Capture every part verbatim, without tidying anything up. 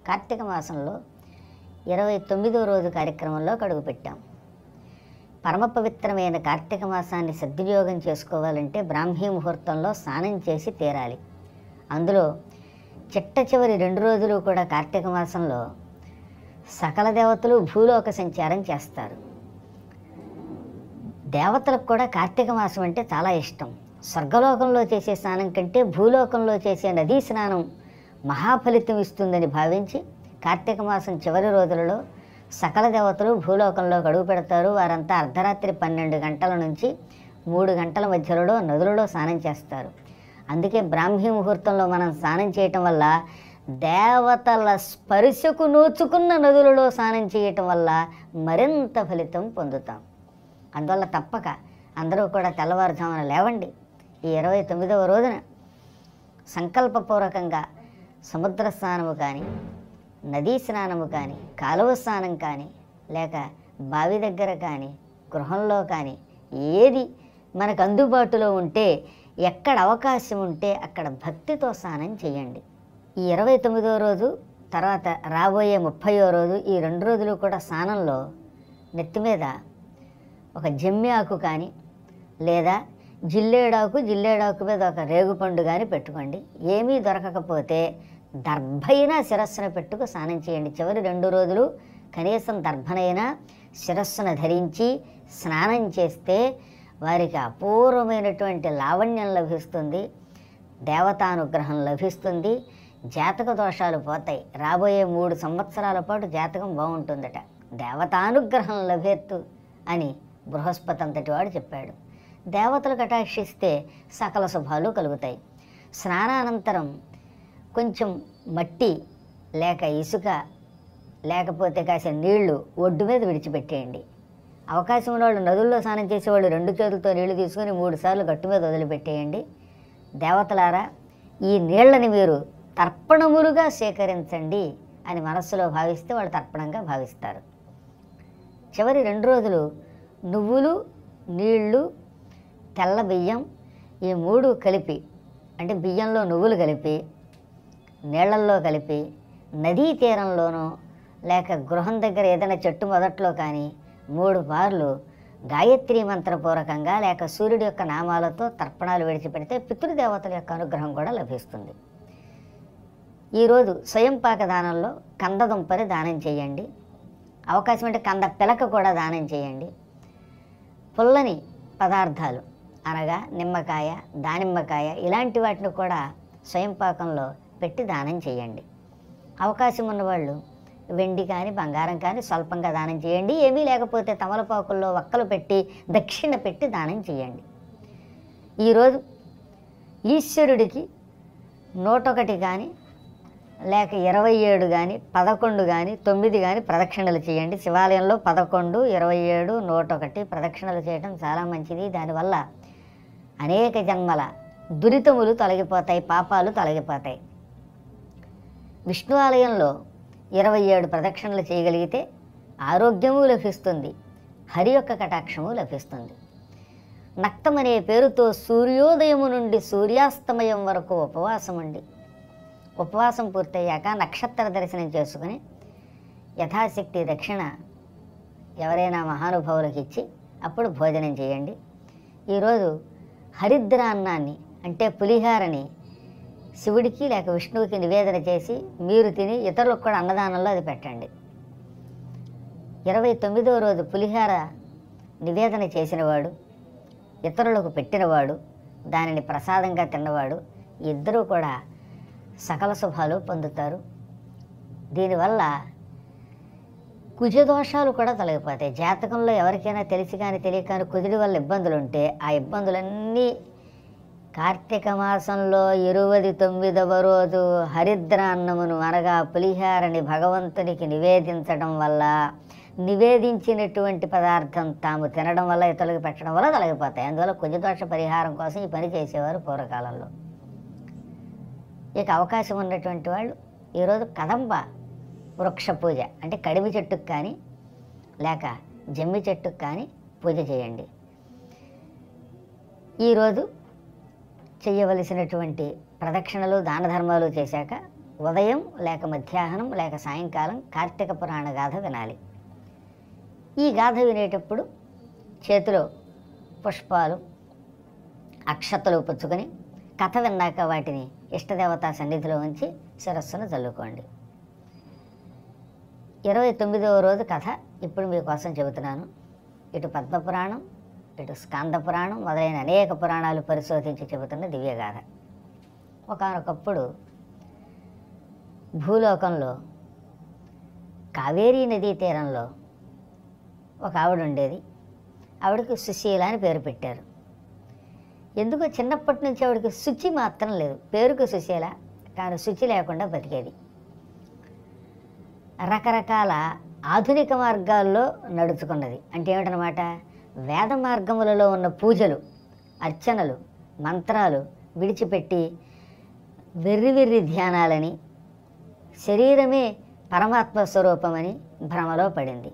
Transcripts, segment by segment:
కార్తీక మాసంలో ఇరవై తొమ్మిదవ రోజు కార్యక్రమంలో అడుగుపెట్టాం. పరమ పవిత్రమైన కార్తీక మాసాన్ని సద్వినియోగం చేసుకోవాలంటే బ్రాహ్మీ ముహూర్తంలో స్నానం చేసి తీరాలి. అందులో చిట్ట చివరి రెండు రోజులు కూడా కార్తీక మాసంలో సకల దేవతలు భూలోక సంచారం చేస్తారు. దేవతలకు కూడా కార్తీక మాసం అంటే చాలా ఇష్టం. స్వర్గలోకంలో చేసే స్నానం కంటే భూలోకంలో చేసే నదీ స్నానం మహాఫలితం ఇస్తుందని భావించి కార్తీక మాసం చివరి రోజులలో సకల దేవతలు భూలోకంలో అడుగు పెడతారు. వారంతా అర్ధరాత్రి పన్నెండు గంటల నుంచి మూడు గంటల మధ్యలో నదులలో స్నానం చేస్తారు. అందుకే బ్రాహ్మీ ముహూర్తంలో మనం స్నానం చేయటం వల్ల దేవతల స్పర్శకు నోచుకున్న నదులలో స్నానం చేయటం వల్ల మరింత ఫలితం పొందుతాం. అందువల్ల తప్పక అందరూ కూడా తెల్లవారుజామున లేవండి. ఈ ఇరవై తొమ్మిదవ రోజున సంకల్పపూర్వకంగా సముద్ర స్నానము కానీ, నదీ స్నానము కానీ, కాలువ స్నానం కానీ, లేక బావి దగ్గర కానీ, గృహంలో కానీ ఏది మనకు అందుబాటులో ఉంటే, ఎక్కడ అవకాశం ఉంటే అక్కడ భక్తితో స్నానం చేయండి. ఈ ఇరవై తొమ్మిదవ రోజు తర్వాత రాబోయే ముప్పయో రోజు ఈ రెండు రోజులు కూడా స్నానంలో నెత్తి మీద ఒక జమ్మి ఆకు కానీ లేదా జిల్లేడాకు జిల్లేడాకు మీద ఒక రేగుపండు కానీ పెట్టుకోండి. ఏమీ దొరకకపోతే దర్భైనా శిరస్సును పెట్టుకు స్నానం చేయండి. చివరి రెండు రోజులు కనీసం దర్భనైనా శిరస్సును ధరించి స్నానం చేస్తే వారికి అపూర్వమైనటువంటి లావణ్యం లభిస్తుంది, దేవతానుగ్రహం లభిస్తుంది, జాతక దోషాలు పోతాయి. రాబోయే మూడు సంవత్సరాల పాటు జాతకం బాగుంటుందట. దేవతానుగ్రహం లభేత్తు అని బృహస్పతి అంతటి వాడు చెప్పాడు. దేవతలు కటాక్షిస్తే సకల శుభాలు కలుగుతాయి. స్నానానంతరం కొంచెం మట్టి లేక ఇసుక లేకపోతే కాసిన నీళ్లు ఒడ్డు మీద విడిచిపెట్టేయండి. అవకాశం ఉన్నవాళ్ళు నదుల్లో స్నానం చేసేవాళ్ళు రెండు చేతులతో నీళ్లు తీసుకొని మూడు సార్లు గట్టు మీద వదిలిపెట్టేయండి. దేవతలారా, ఈ నీళ్లని మీరు తర్పణములుగా సేకరించండి అని మనస్సులో భావిస్తే వాళ్ళు తర్పణంగా భావిస్తారు. చివరి రెండు రోజులు నువ్వులు, నీళ్లు, తెల్ల బియ్యం ఈ మూడు కలిపి, అంటే బియ్యంలో నువ్వులు కలిపి నీళ్లల్లో కలిపి నదీ తీరంలోనో లేక గృహం దగ్గర ఏదైనా చెట్టు మొదట్లో కానీ మూడు బార్లు గాయత్రీ మంత్రపూర్వకంగా లేక సూర్యుడి యొక్క నామాలతో తర్పణాలు విడిచిపెడితే పితృదేవతల యొక్క అనుగ్రహం కూడా లభిస్తుంది. ఈరోజు స్వయంపాక దానంలో కందదుంపని దానం చేయండి. అవకాశం అంటే కంద పిలక కూడా దానం చేయండి. పుల్లని పదార్థాలు అనగా నిమ్మకాయ, దానిమ్మకాయ ఇలాంటి వాటిని కూడా స్వయంపాకంలో పెట్టి దానం చేయండి. అవకాశం ఉన్నవాళ్ళు వెండి కానీ బంగారం కానీ స్వల్పంగా దానం చేయండి. ఏమీ లేకపోతే తమలపాకుల్లో వక్కలు పెట్టి దక్షిణ పెట్టి దానం చేయండి. ఈరోజు ఈశ్వరుడికి నూటొకటి కానీ లేక ఇరవై ఏడు కానీ పదకొండు కానీ తొమ్మిది కానీ ప్రదక్షిణలు చేయండి. శివాలయంలో పదకొండు, ఇరవై ఏడు, నూటొకటి ప్రదక్షిణలు చేయడం చాలా మంచిది. దానివల్ల అనేక జన్మల దురితములు తొలగిపోతాయి, పాపాలు తొలగిపోతాయి. విష్ణు ఆలయంలో ఇరవై ఏడు ప్రదక్షిణలు చేయగలిగితే ఆరోగ్యము లభిస్తుంది, హరి యొక్క కటాక్షము లభిస్తుంది. నక్తం అనే పేరుతో సూర్యోదయము నుండి సూర్యాస్తమయం వరకు ఉపవాసం ఉండి ఉపవాసం పూర్తయ్యాక నక్షత్ర దర్శనం చేసుకుని యథాశక్తి దక్షిణ ఎవరైనా మహానుభావులకు ఇచ్చి అప్పుడు భోజనం చేయండి. ఈరోజు హరిద్ర అన్నాన్ని అంటే పులిహారని శివుడికి లేక విష్ణువుకి నివేదన చేసి మీరు తిని ఇతరులకు కూడా అన్నదానంలో అది పెట్టండి. ఇరవై తొమ్మిదవ రోజు పులిహార నివేదన చేసినవాడు, ఇతరులకు పెట్టినవాడు, దానిని ప్రసాదంగా తిన్నవాడు ఇద్దరూ కూడా సకల శుభాలు పొందుతారు. దీనివల్ల కుజదోషాలు కూడా తొలగిపోతాయి. జాతకంలో ఎవరికైనా తెలిసి కానీ తెలియక కానీ కుజుడి వల్ల ఇబ్బందులు ఉంటే ఆ ఇబ్బందులన్నీ కార్తీక మాసంలో ఇరవై తొమ్మిదవ రోజు హరిద్ర అన్నమును అనగా పులిహారని భగవంతునికి నివేదించడం వల్ల, నివేదించినటువంటి పదార్థం తాము తినడం వల్ల ఇతరులకు పెట్టడం వల్ల తొలగిపోతాయి. అందువల్ల కుజదోష పరిహారం కోసం ఈ పని చేసేవారు పూర్వకాలంలో. ఇక అవకాశం ఉన్నటువంటి వాళ్ళు ఈరోజు కదంబ వృక్ష పూజ అంటే కడిమి చెట్టుకు కానీ లేక జమ్మి చెట్టుకు కానీ పూజ చేయండి. ఈరోజు చేయవలసినటువంటి ప్రదక్షిణలు దాన ధర్మాలు చేశాక ఉదయం లేక మధ్యాహ్నం లేక సాయంకాలం కార్తీక పురాణ గాథ వినాలి. ఈ గాథ వినేటప్పుడు చేతిలో పుష్పాలు అక్షతలు పుచ్చుకొని కథ విన్నాక వాటిని ఇష్టదేవతా సన్నిధిలో ఉంచి శిరస్సును చల్లుకోండి. ఇరవై తొమ్మిదవ రోజు కథ ఇప్పుడు మీకోసం చెబుతున్నాను. ఇటు పద్మపురాణం, ఇటు స్కాంద పురాణం మొదలైన అనేక పురాణాలు పరిశోధించి చెబుతున్న దివ్యగాథ. ఒకానొకప్పుడు భూలోకంలో కావేరీ నదీ తీరంలో ఒక ఆవిడ ఉండేది. ఆవిడకి సుశీల అని పేరు పెట్టారు. ఎందుకో చిన్నప్పటి నుంచి ఆవిడకి శుచి మాత్రం లేదు. పేరుకు సుశీల, కానీ శుచి లేకుండా బతికేది. రకరకాల ఆధునిక మార్గాల్లో నడుచుకున్నది. అంటే ఏమిటనమాట, వేద మార్గములలో ఉన్న పూజలు, అర్చనలు, మంత్రాలు విడిచిపెట్టి వెర్రి వెర్రి ధ్యానాలని, శరీరమే పరమాత్మ స్వరూపమని భ్రమలో పడింది.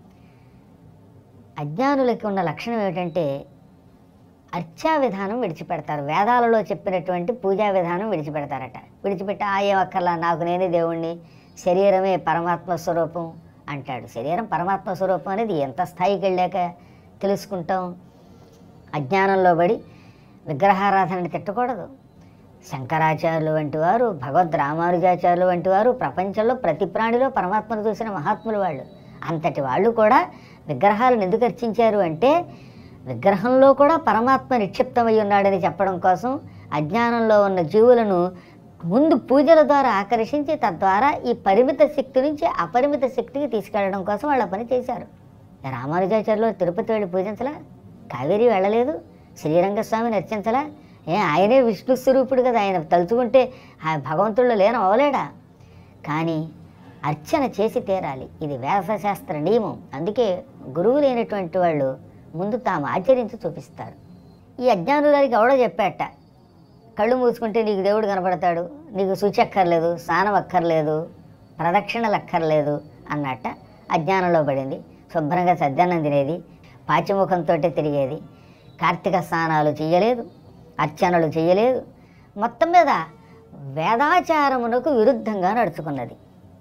అజ్ఞానులకి ఉన్న లక్షణం ఏమిటంటే అర్చా విధానం విడిచిపెడతారు. వేదాలలో చెప్పినటువంటి పూజా విధానం విడిచిపెడతారట. విడిచిపెట్టి ఆ ఏం అక్కర్లా, నాకు నేనే దేవుణ్ణి, శరీరమే పరమాత్మ స్వరూపం అంటాడు. శరీరం పరమాత్మ స్వరూపం అనేది ఎంత స్థాయికి వెళ్ళాక తెలుసుకుంటాం. అజ్ఞానంలో పడి విగ్రహారాధనని తిట్టకూడదు. శంకరాచార్యులు వంటి వారు, భగవద్ రామానుజాచార్యులు వంటి వారు ప్రపంచంలో ప్రతి ప్రాణిలో పరమాత్మను చూసిన మహాత్ములు వాళ్ళు. అంతటి వాళ్ళు కూడా విగ్రహాలను ఎందుకు అర్చించారు అంటే విగ్రహంలో కూడా పరమాత్మ నిక్షిప్తమై ఉన్నాడని చెప్పడం కోసం అజ్ఞానంలో ఉన్న జీవులను ముందు పూజల ద్వారా ఆకర్షించి తద్వారా ఈ పరిమిత శక్తి నుంచి అపరిమిత శక్తికి తీసుకెళ్లడం కోసం వాళ్ళ పని చేశారు. రామానుజాచార్యులు తిరుపతి వెళ్ళి పూజించలా, కావేరి వెళ్ళలేదు, శ్రీరంగస్వామిని అర్చించలా. ఏ ఆయనే విష్ణు స్వరూపుడు కదా, ఆయన తలుచుకుంటే ఆ భగవంతుల్లో లేని అవలేడా. కానీ అర్చన చేసి తీరాలి, ఇది వేదశాస్త్ర నియమం. అందుకే గురువు లేనటువంటి వాళ్ళు ముందు తాము ఆచరించి చూపిస్తారు. ఈ అజ్ఞానులకి ఎవడో చెప్పాట, కళ్ళు మూసుకుంటే నీకు దేవుడు కనపడతాడు, నీకు శుచి అక్కర్లేదు, స్నానం అక్కర్లేదు, ప్రదక్షిణలు అక్కర్లేదు అన్నట్ట. అజ్ఞానంలో పడింది. శుభ్రంగా సద్దన్నం తినేది, పాచిముఖంతో తిరిగేది, కార్తీక స్నానాలు చేయలేదు, అర్చనలు చేయలేదు. మొత్తం మీద వేదాచారమునకు విరుద్ధంగా నడుచుకున్నది.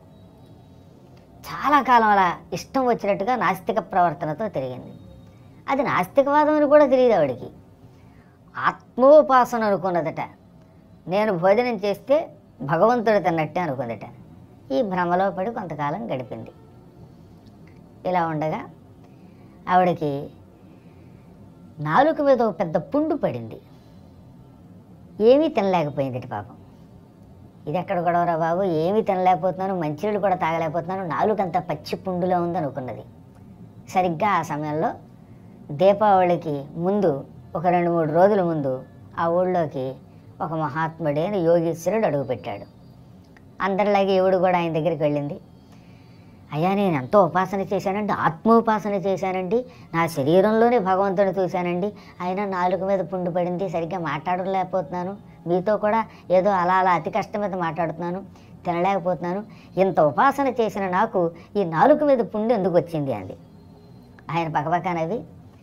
చాలా కాలం అలా ఇష్టం వచ్చినట్టుగా నాస్తిక ప్రవర్తనతో తిరిగింది. అది నాస్తికవాదం అని కూడా తెలియదు ఆవిడికి. ఆత్మోపాసన అనుకున్నదట. నేను భోజనం చేస్తే భగవంతుడు తిన్నట్టే అనుకుందట. ఈ భ్రమలో పడి కొంతకాలం గడిపింది. ఇలా ఉండగా ఆవిడకి నాలుక మీద ఒక పెద్ద పుండు పడింది. ఏమీ తినలేకపోయింది పాపం. ఇది ఎక్కడ గొడవరా బాబు, ఏమీ తినలేకపోతున్నాను, మంచినీళ్ళు కూడా తాగలేకపోతున్నాను, నాలుకంతా పచ్చి పుండులో ఉందనుకున్నది. సరిగ్గా ఆ సమయంలో దీపావళికి ముందు ఒక రెండు మూడు రోజుల ముందు ఆ ఊళ్ళోకి ఒక మహాత్ముడైన యోగీశ్వరుడు అడుగుపెట్టాడు. అందరిలాగే ఎవడు కూడా ఆయన దగ్గరికి వెళ్ళింది. అయ్యా, నేను ఎంతో ఉపాసన చేశానండి, ఆత్మోపాసన చేశానండి, నా శరీరంలోనే భగవంతుని చూశానండి, అయినా నాలుక మీద పుండు పడింది, సరిగ్గా మాట్లాడలేకపోతున్నాను, మీతో కూడా ఏదో అలా అలా అతి కష్టం మీద మాట్లాడుతున్నాను, తినలేకపోతున్నాను, ఇంత ఉపాసన చేసిన నాకు ఈ నాలుక మీద పుండు ఎందుకు వచ్చింది అంది. ఆయన పక్కపక్కనవి,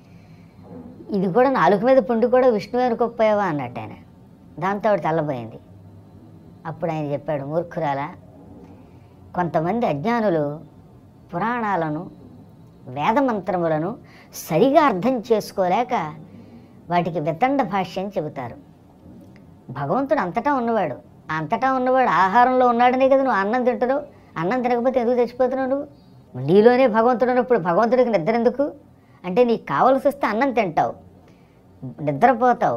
ఇది కూడా నాలుక మీద పుండు కూడా విష్ణువు అనుకోకపోయావా అన్నట్టు ఆయన. దాంతో ఆవిడ తెల్లబోయింది. అప్పుడు ఆయన చెప్పాడు, మూర్ఖురాలా, కొంతమంది అజ్ఞానులు పురాణాలను వేదమంత్రములను సరిగా అర్థం చేసుకోలేక వాటికి వితండ భాష్యం చెబుతారు. భగవంతుడు అంతటా ఉన్నవాడు, అంతటా ఉన్నవాడు ఆహారంలో ఉన్నాడనే కదా నువ్వు అన్నం తింటున్నావు. అన్నం తినకపోతే ఎందుకు చచ్చిపోతున్నావు నువ్వు? నీలోనే భగవంతుడు ఉన్నప్పుడు భగవంతుడికి నిద్ర ఎందుకు? అంటే నీకు కావలసి వస్తే అన్నం తింటావు, నిద్రపోతావు,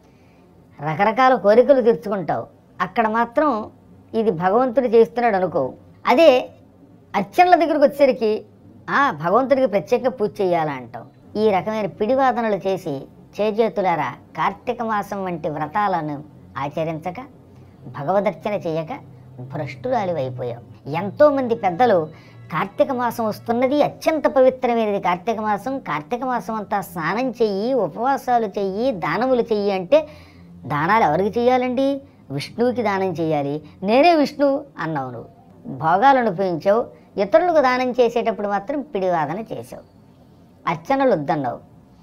రకరకాల కోరికలు తీర్చుకుంటావు. అక్కడ మాత్రం ఇది భగవంతుడు చేస్తున్నాడు అనుకో. అదే అర్చనల దగ్గరకు వచ్చేసరికి భగవంతుడికి ప్రత్యేక పూజ చేయాలా అంటావు. ఈ రకమైన పిడివాదనలు చేసి చేజేతులారా కార్తీక మాసం వంటి వ్రతాలను ఆచరించక భగవదర్చన చేయక భ్రష్టురాలివైపోయావు. ఎంతోమంది పెద్దలు కార్తీక మాసం వస్తున్నది, అత్యంత పవిత్రమైనది కార్తీక మాసం, కార్తీక మాసం అంతా స్నానం చెయ్యి, ఉపవాసాలు చెయ్యి, దానములు చెయ్యి అంటే దానాలు ఎవరికి చెయ్యాలండి? విష్ణువుకి దానం చేయాలి. నేనే విష్ణువు అన్నావు నువ్వు. భోగాలను ఉపయోగించావు, ఇతరులకు దానం చేసేటప్పుడు మాత్రం పిడివాదన చేసావు. అర్చనలు వద్దన్నావు.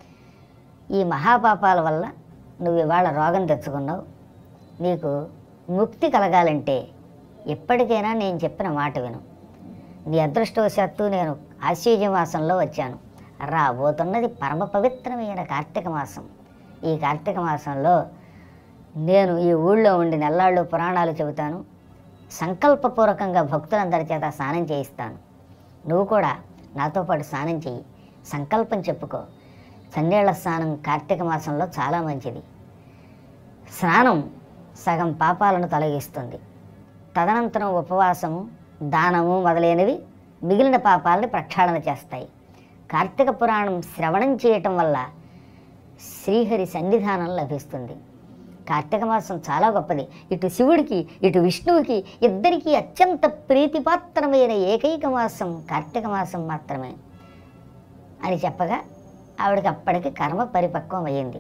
ఈ మహాపాపాల వల్ల నువ్వు ఇవాళ రోగం తెచ్చుకున్నావు. నీకు ముక్తి కలగాలంటే ఎప్పటికైనా నేను చెప్పిన మాట విను. నీ అదృష్టవశాత్తు నేను ఆశ్వయుజ మాసంలో వచ్చాను. రాబోతున్నది పరమ పవిత్రమైన కార్తీక మాసం. ఈ కార్తీక మాసంలో నేను ఈ ఊళ్ళో ఉండి నెల్లాళ్ళు పురాణాలు చెబుతాను. సంకల్పపూర్వకంగా భక్తులందరి చేత స్నానం చేయిస్తాను. నువ్వు కూడా నాతో పాటు స్నానం చెయ్యి, సంకల్పం చెప్పుకో. చన్నీళ్ల స్నానం కార్తీక మాసంలో చాలా మంచిది. స్నానం సగం పాపాలను తొలగిస్తుంది. తదనంతరం ఉపవాసము, దానము మొదలైనవి మిగిలిన పాపాలని ప్రక్షాళన చేస్తాయి. కార్తీక పురాణం శ్రవణం చేయటం వల్ల శ్రీహరి సన్నిధానం లభిస్తుంది. కార్తీక మాసం చాలా గొప్పది. ఇటు శివుడికి ఇటు విష్ణువుకి ఇద్దరికీ అత్యంత ప్రీతిపాత్రమైన ఏకైక మాసం కార్తీక మాసం మాత్రమే అని చెప్పగా ఆవిడకి అప్పటికి కర్మ పరిపక్వం అయ్యింది.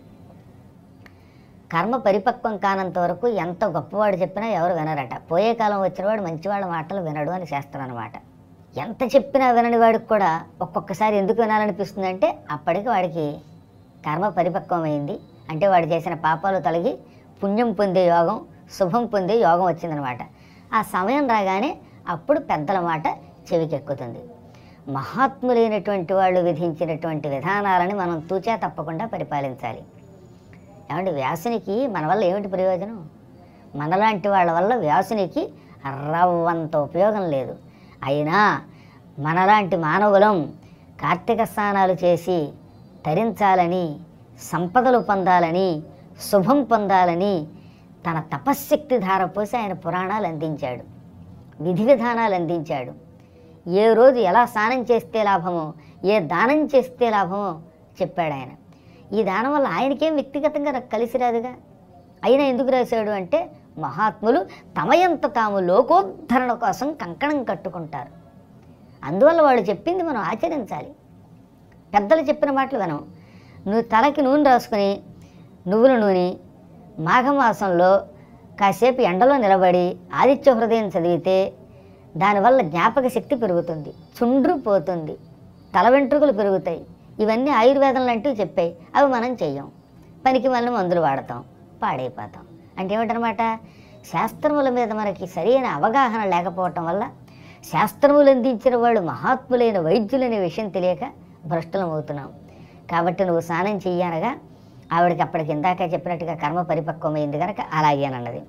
కర్మ పరిపక్వం కానంత వరకు ఎంత గొప్పవాడు చెప్పినా ఎవరు వినరట. పోయే కాలం వచ్చినవాడు మంచివాళ్ళ మాటలు వినడు అని శాస్త్రం అన్నమాట. ఎంత చెప్పినా వినని వాడికి కూడా ఒక్కొక్కసారి ఎందుకు వినాలనిపిస్తుందంటే అప్పటికి వాడికి కర్మ పరిపక్వం అయింది. అంటే వాడు చేసిన పాపాలు తొలగి పుణ్యం పొందే యోగం, శుభం పొందే యోగం వచ్చిందనమాట. ఆ సమయం రాగానే అప్పుడు పెద్దల మాట చెవికెక్కుతుంది. మహాత్ములైనటువంటి వాళ్ళు విధించినటువంటి విధానాలని మనం తూచా తప్పకుండా పరిపాలించాలి. ఏమంటే వ్యాసునికి మన వల్ల ఏమిటి ప్రయోజనం? మనలాంటి వాళ్ళ వల్ల వ్యాసునికి రవ్వంత ఉపయోగం లేదు. అయినా మనలాంటి మానవులం కార్తీక స్నానాలు చేసి తరించాలని, సంపదలు పొందాలని, శుభం పొందాలని తన తపశ్శక్తి ధారపోసి ఆయన పురాణాలు అందించాడు, విధి విధానాలు అందించాడు. ఏ రోజు ఎలా స్నానం చేస్తే లాభమో, ఏ దానం చేస్తే లాభమో చెప్పాడు ఆయన. ఈ దానం వల్ల ఆయనకేం వ్యక్తిగతంగా నాకు కలిసి రాదుగా. అయినా ఎందుకు రాశాడు అంటే మహాత్ములు తమయంత తాము లోకోద్ధరణ కోసం కంకణం కట్టుకుంటారు. అందువల్ల వాళ్ళు చెప్పింది మనం ఆచరించాలి. పెద్దలు చెప్పిన మాటలు వినం. నువ్వు తలకి నూనె రాసుకుని నువ్వుల నూనె మాఘమాసంలో కాసేపు ఎండలో నిలబడి ఆదిత్య హృదయం చదివితే దానివల్ల జ్ఞాపక శక్తి పెరుగుతుంది, చుండ్రు పోతుంది, తల వెంట్రుకలు పెరుగుతాయి. ఇవన్నీ ఆయుర్వేదం లాంటివి చెప్పాయి. అవి మనం చెయ్యం. పనికి మళ్ళీ మందులు వాడతాం, పాడైపోతాం. అంటే ఏమిటనమాట, శాస్త్రముల మీద మనకి సరైన అవగాహన లేకపోవటం వల్ల శాస్త్రములు అందించిన వాళ్ళు మహాత్ములైన వైద్యులనే విషయం తెలియక భ్రష్టులం అవుతున్నాం. కాబట్టి నువ్వు స్నానం చెయ్యనగా ఆవిడకి అప్పటికి ఇందాక చెప్పినట్టుగా కర్మ పరిపక్వమైంది కనుక అలాగేనన్నది.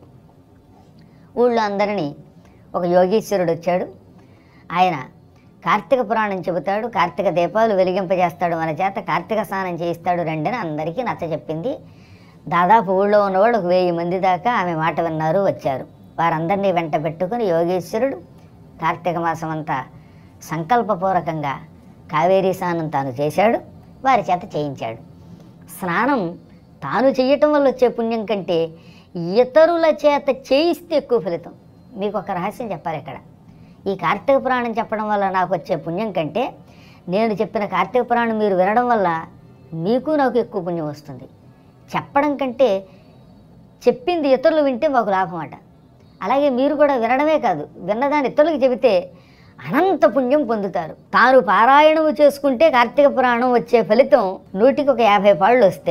ఊళ్ళో అందరినీ ఒక యోగీశ్వరుడు వచ్చాడు. ఆయన కార్తీక పురాణం చెబుతాడు, కార్తీక దీపాలు వెలిగింపజేస్తాడు, మన చేత కార్తీక స్నానం చేయిస్తాడు రండి అని అందరికీ నచ్చ చెప్పింది. దాదాపు ఊళ్ళో ఉన్నవాళ్ళు ఒక వెయ్యి మంది దాకా ఆమె మాట విన్నారు, వచ్చారు. వారందరినీ వెంట పెట్టుకుని యోగేశ్వరుడు కార్తీక మాసం అంతా సంకల్పపూర్వకంగా కావేరీ స్నానం తాను చేశాడు, వారి చేత చేయించాడు. స్నానం తాను చేయటం వల్ల వచ్చే పుణ్యం కంటే ఇతరుల చేత చేయిస్తే ఎక్కువ ఫలితం. మీకు ఒక రహస్యం చెప్పాలి ఇక్కడ. ఈ కార్తీక పురాణం చెప్పడం వల్ల నాకు వచ్చే పుణ్యం కంటే నేను చెప్పిన కార్తీక పురాణం మీరు వినడం వల్ల మీకు నాకు ఎక్కువ పుణ్యం వస్తుంది. చెప్పడం కంటే చెప్పింది ఇతరులు వింటే మాకు లాభం అట. అలాగే మీరు కూడా వినడమే కాదు, విన్నదాన్ని ఇతరులకు చెబితే అనంత పుణ్యం పొందుతారు. తాను పారాయణము చేసుకుంటే కార్తీక పురాణం వచ్చే ఫలితం నూటికి ఒక యాభై పాళ్ళు వస్తే,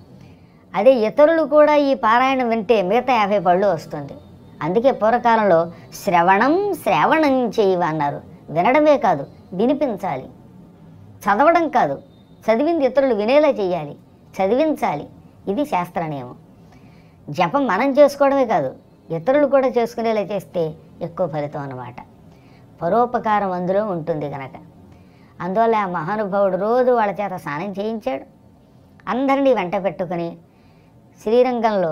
అదే ఇతరులు కూడా ఈ పారాయణం వింటే మిగతా యాభై పాళ్ళు వస్తుంది. అందుకే పూర్వకాలంలో శ్రవణం శ్రవణం చేయవ అన్నారు. వినడమే కాదు, వినిపించాలి. చదవడం కాదు, చదివింది ఇతరులు వినేలా చేయాలి, చదివించాలి. ఇది శాస్త్ర నియమం. జపం మనం చేసుకోవడమే కాదు, ఇతరులు కూడా చేసుకునేలా చేస్తే ఎక్కువ ఫలితం అన్నమాట. పరోపకారం అందులో ఉంటుంది కనుక. అందువల్ల ఆ మహానుభావుడు రోజు వాళ్ళ చేత స్నానం చేయించాడు. అందరినీ వెంట పెట్టుకుని శ్రీరంగంలో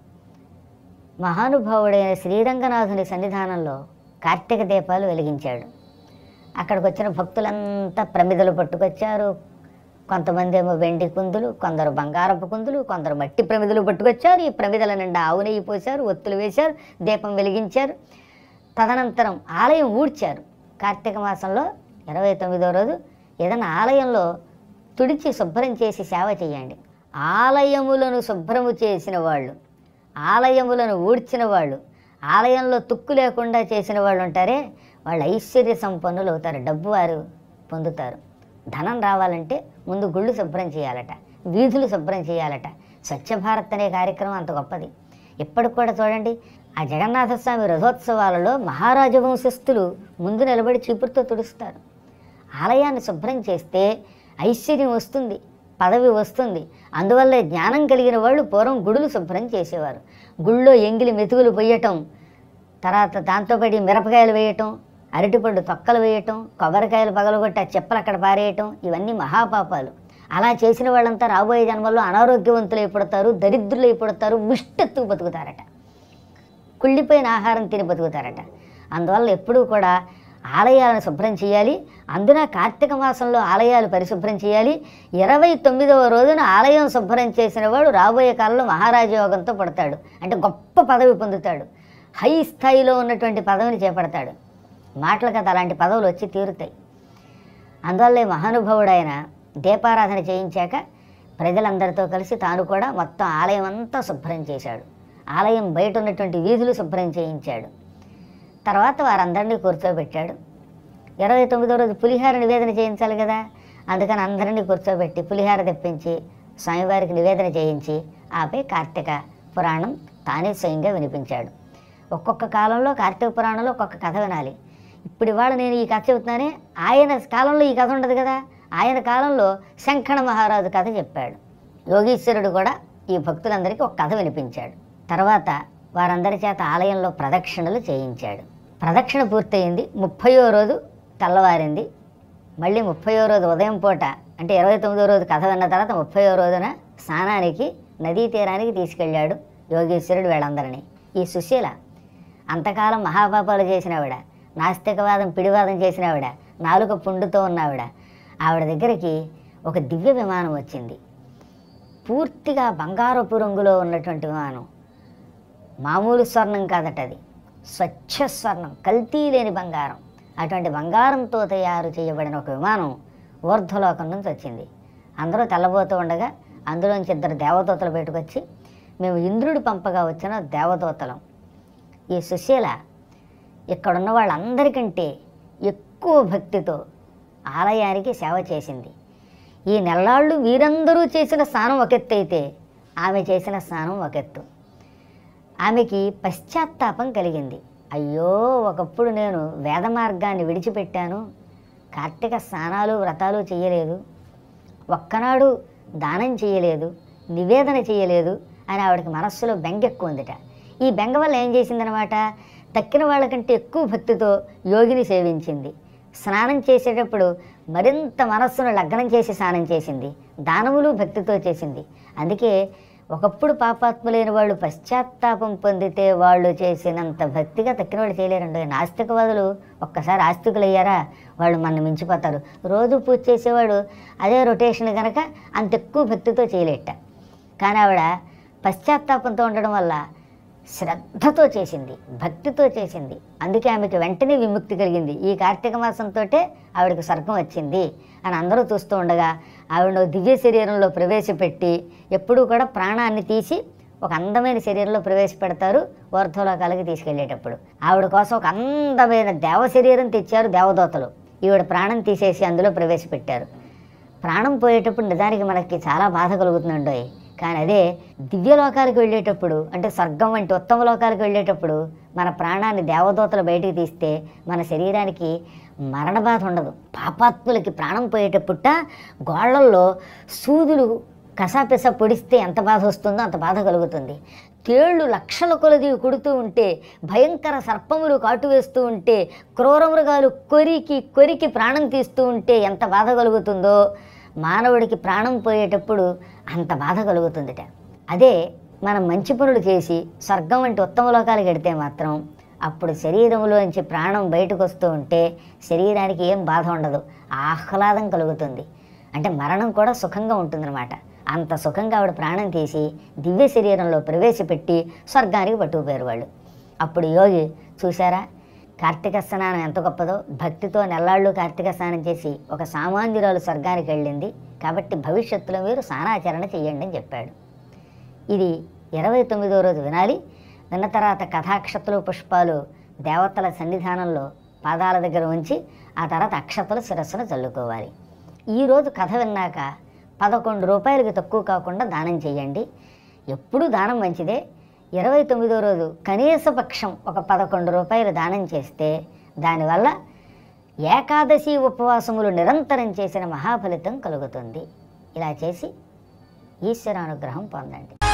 మహానుభావుడైన శ్రీరంగనాథుని సన్నిధానంలో కార్తీక దీపాలు వెలిగించాడు. అక్కడికి వచ్చిన భక్తులంతా ప్రమిదలు పట్టుకొచ్చారు. కొంతమంది ఏమో వెండి కుందులు, కొందరు బంగారపు కుందులు, కొందరు మట్టి ప్రమిదలు పట్టుకొచ్చారు. ఈ ప్రమిదల నిండా ఆవు నెయ్యి పోశారు, ఒత్తులు వేశారు, దీపం వెలిగించారు. తదనంతరం ఆలయం ఊడ్చారు. కార్తీక మాసంలో ఇరవై తొమ్మిదో రోజు ఏదైనా ఆలయంలో తుడిచి శుభ్రం చేసి సేవ చేయండి. ఆలయములను శుభ్రము చేసిన వాళ్ళు, ఆలయములను ఊడ్చిన వాళ్ళు, ఆలయంలో తుక్కు లేకుండా చేసిన వాళ్ళు ఉంటారే, వాళ్ళు ఐశ్వర్య సంపన్నులు అవుతారు, డబ్బు వారు పొందుతారు. ధనం రావాలంటే ముందు గుళ్ళు శుభ్రం చేయాలట, వీధులు శుభ్రం చేయాలట. స్వచ్ఛ భారత్ అనే కార్యక్రమం అంత గొప్పది. ఇప్పటికి కూడా చూడండి, ఆ జగన్నాథస్వామి రథోత్సవాలలో మహారాజ వంశస్థులు ముందు నిలబడి చీపురుతో తుడుస్తారు. ఆలయాన్ని శుభ్రం చేస్తే ఐశ్వర్యం వస్తుంది, పదవి వస్తుంది. అందువల్లే జ్ఞానం కలిగిన వాళ్ళు పూర్వం గుడులు శుభ్రం చేసేవారు. గుళ్ళో ఎంగిలి మెతుకులు పొయ్యటం, తర్వాత దాంతోపాటు మిరపకాయలు వేయటం, అరటిపండు తొక్కలు వేయటం, కొబ్బరికాయలు పగలగొట్టి ఆ చెప్పులు అక్కడ పారేయటం, ఇవన్నీ మహాపాపాలు. అలా చేసిన వాళ్ళంతా రాబోయే జన్మల్లో అనారోగ్యవంతులు అయిపడతారు, దరిద్రులు అయిపడతారు, ముష్టెత్తుకు బతుకుతారట, కుళ్ళిపోయిన ఆహారం తిని బతుకుతారట. అందువల్ల ఎప్పుడూ కూడా ఆలయాలను శుభ్రం చేయాలి. అందున కార్తీక మాసంలో ఆలయాలు పరిశుభ్రం చేయాలి. ఇరవై తొమ్మిదవ రోజున ఆలయం శుభ్రం చేసిన వాడు రాబోయే కాలంలో మహారాజయోగంతో పడతాడు. అంటే గొప్ప పదవి పొందుతాడు, హై స్థాయిలో ఉన్నటువంటి పదవిని చేపడతాడు. మాటల కదా అలాంటి పదవులు వచ్చి తీరుతాయి. అందువల్లే మహానుభావుడైన దీపారాధన చేయించాక ప్రజలందరితో కలిసి తాను కూడా మొత్తం ఆలయం అంతా శుభ్రం చేశాడు. ఆలయం బయట ఉన్నటువంటి వీధులు శుభ్రం చేయించాడు. తర్వాత వారందరినీ కూర్చోబెట్టాడు. ఇరవై తొమ్మిదో రోజు పులిహార నివేదన చేయించాలి కదా, అందుకని అందరినీ కూర్చోబెట్టి పులిహార తెప్పించి స్వామివారికి నివేదన చేయించి ఆపై కార్తీక పురాణం తానే స్వయంగా వినిపించాడు. ఒక్కొక్క కాలంలో కార్తీక పురాణంలో ఒక్కొక్క కథ వినాలి. ఇప్పుడు ఇవాళ నేను ఈ కథ చెబుతున్నానే, ఆయన కాలంలో ఈ కథ ఉండదు కదా. ఆయన కాలంలో శంఖణ మహారాజు కథ చెప్పాడు. యోగీశ్వరుడు కూడా ఈ భక్తులందరికీ ఒక కథ వినిపించాడు. తర్వాత వారందరి చేత ఆలయంలో ప్రదక్షిణలు చేయించాడు. ప్రదక్షిణ పూర్తయింది. ముప్పయో రోజు తెల్లవారింది. మళ్ళీ ముప్పయో రోజు ఉదయం పూట, అంటే ఇరవై తొమ్మిదో రోజు కథ విన్న తర్వాత ముప్పయో రోజున స్నానానికి నదీ తీరానికి తీసుకెళ్ళాడు యోగేశ్వరుడు వీళ్ళందరినీ. ఈ సుశీల అంతకాలం మహాపాపాలు చేసినావిడ, నాస్తికవాదం పిడివాదం చేసినావిడ, నాలుక పుండుతో ఉన్నావిడ. ఆవిడ దగ్గరికి ఒక దివ్య విమానం వచ్చింది. పూర్తిగా బంగారపు రంగులో ఉన్నటువంటి విమానం. మామూలు స్వర్ణం కాదట, అది స్వచ్ఛ స్వర్ణం, కల్తీ లేని బంగారం. అటువంటి బంగారంతో తయారు చేయబడిన ఒక విమానం ఊర్ధ్వలోకం నుంచి వచ్చింది. అందరూ తెల్లబోతూ ఉండగా అందులోంచి ఇద్దరు దేవదూతలు బయటకు వచ్చి, మేము ఇంద్రుడు పంపగా వచ్చిన దేవదూతలం. ఈ సుశీల ఇక్కడున్న వాళ్ళందరికంటే ఎక్కువ భక్తితో ఆలయానికి సేవ చేసింది. ఈ నెల్లాళ్ళు వీరందరూ చేసిన స్నానం ఒక ఎత్తు అయితే ఆమె చేసిన స్నానం ఒక ఎత్తు. ఆమెకి పశ్చాత్తాపం కలిగింది. అయ్యో, ఒకప్పుడు నేను వేద మార్గాన్ని విడిచిపెట్టాను, కార్తీక స్నానాలు వ్రతాలు చేయలేదు, ఒక్కనాడు దానం చేయలేదు, నివేదన చేయలేదు అని ఆవిడకి మనస్సులో బెంగ ఎక్కువ ఉందిట. ఈ బెంగ వల్ల ఏం చేసిందనమాట, తక్కిన వాళ్ళకంటే ఎక్కువ భక్తితో యోగిని సేవించింది. స్నానం చేసేటప్పుడు మరింత మనస్సును లగ్నం చేసి స్నానం చేసింది. దానములు భక్తితో చేసింది. అందుకే ఒకప్పుడు పాపాత్ములైన వాళ్ళు పశ్చాత్తాపం పొందితే వాళ్ళు చేసినంత భక్తిగా తక్కిన వాళ్ళు చేయలేరండి. నాస్తికవాదులు ఒక్కసారి ఆస్తికులయ్యారా వాళ్ళు మన మించిపోతారు. రోజు పూజ చేసేవాడు అదే రొటేషన్ కనుక అంత ఎక్కువ భక్తితో చేయలేట. కానీ ఆవిడ పశ్చాత్తాపంతో ఉండడం వల్ల శ్రద్ధతో చేసింది, భక్తితో చేసింది. అందుకే ఆమెకి వెంటనే విముక్తి కలిగింది. ఈ కార్తీక మాసంతో ఆవిడకి స్వర్గం వచ్చింది అని అందరూ చూస్తూ ఉండగా ఆవిడ దివ్య శరీరంలో ప్రవేశపెట్టి, ఎప్పుడూ కూడా ప్రాణాన్ని తీసి ఒక అందమైన శరీరంలో ప్రవేశపెడతారు ఊర్ధ్వలోకాలకి తీసుకెళ్ళేటప్పుడు. ఆవిడ కోసం ఒక అందమైన దేవ శరీరం తెచ్చారు దేవదూతలు. ఈవిడ ప్రాణం తీసేసి అందులో ప్రవేశపెట్టారు. ప్రాణం పోయేటప్పుడు నిజానికి మనకి చాలా బాధ కలుగుతుందండి. కానీ అదే దివ్యలోకాలకు వెళ్ళేటప్పుడు, అంటే స్వర్గం వంటి ఉత్తమ లోకాలకు వెళ్ళేటప్పుడు మన ప్రాణాన్ని దేవదూతలు బయటికి తీస్తే మన శరీరానికి మరణ బాధ ఉండదు. పాపాత్ములకి ప్రాణం పోయేటప్పుట గోళ్లల్లో సూదులు కసాపిస పొడిస్తే ఎంత బాధ వస్తుందో అంత బాధ కలుగుతుంది. తేళ్లు లక్షల కొలది కుడుతూ ఉంటే, భయంకర సర్పములు కాటు వేస్తూ ఉంటే, క్రూర మృగాలు కొరికి కొరికి ప్రాణం తీస్తూ ఉంటే ఎంత బాధ కలుగుతుందో మానవుడికి ప్రాణం పోయేటప్పుడు అంత బాధ కలుగుతుందిట. అదే మనం మంచి పనులు చేసి స్వర్గం వంటి ఉత్తమ లోకాలకు వెడితే మాత్రం అప్పుడు శరీరంలోంచి ప్రాణం బయటకు వస్తూ ఉంటే శరీరానికి ఏం బాధ ఉండదు, ఆహ్లాదం కలుగుతుంది. అంటే మరణం కూడా సుఖంగా ఉంటుందన్నమాట. అంత సుఖంగా ఆవిడ ప్రాణం తీసి దివ్య శరీరంలో ప్రవేశపెట్టి స్వర్గానికి పట్టుకుపోయారు వాళ్ళు. అప్పుడు యోగి చూసారా కార్తీక స్నానం ఎంత గొప్పదో, భక్తితో నెల్లాళ్ళు కార్తీక స్నానం చేసి ఒక సామాన్యురాలు స్వర్గానికి వెళ్ళింది. కాబట్టి భవిష్యత్తులో మీరు స్నానాచరణ చేయండి అని చెప్పాడు. ఇది ఇరవై తొమ్మిదో రోజు వినాలి. విన్న తర్వాత కథాక్షతలు పుష్పాలు దేవతల సన్నిధానంలో పాదాల దగ్గర ఉంచి ఆ తర్వాత అక్షతలు శిరస్సును చల్లుకోవాలి. ఈరోజు కథ విన్నాక పదకొండు రూపాయలకి తక్కువ కాకుండా దానం చేయండి. ఎప్పుడూ దానం మంచిదే. ఇరవై తొమ్మిదో రోజు కనీస పక్షం ఒక పదకొండు రూపాయలు దానం చేస్తే దానివల్ల ఏకాదశి ఉపవాసములు నిరంతరం చేసిన మహాఫలితం కలుగుతుంది. ఇలా చేసి ఈశ్వరానుగ్రహం పొందండి.